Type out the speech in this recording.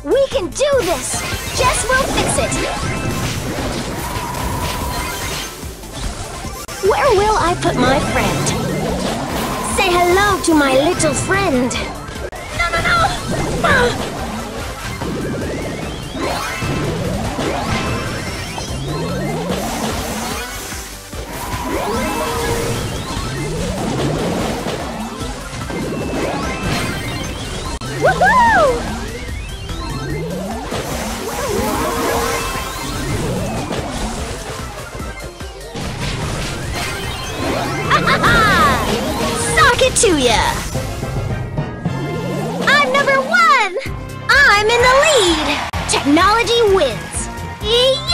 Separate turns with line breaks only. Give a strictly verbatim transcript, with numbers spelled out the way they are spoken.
We can do this! Jess will fix it! Where will I put my friend? Say hello to my little friend! No, no, no! Ah! Woohoo! Sock it to ya! I'm number one! I'm in the lead! Technology wins! Yeah!